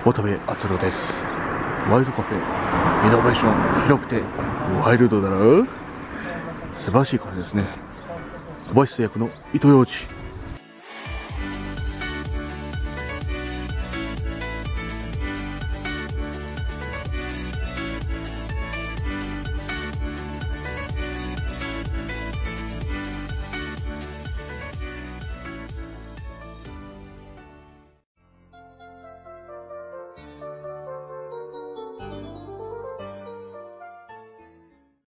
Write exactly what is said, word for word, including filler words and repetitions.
渡部篤郎です。ワイルドカフェ、イノベーション広くてワイルドだな。素晴らしいカフェですね。小林製薬の糸ようじ。